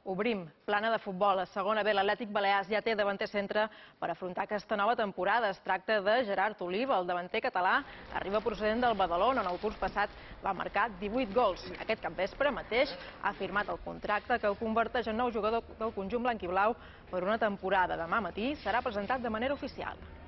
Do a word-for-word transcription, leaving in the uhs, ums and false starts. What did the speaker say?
Obrim plana de futbol. A segona B, l'Atlètic Balears ja té davanter centre per afrontar aquesta nova temporada. Es tracta de Gerard Oliva, el davanter català. Arriba procedent del Badalona, on el curs passat va marcar divuit gols. Aquest capvespre mateix ha firmat el contracte que el converteix en nou jugador del conjunt blanc i blau per una temporada. Demà matí serà presentat de manera oficial.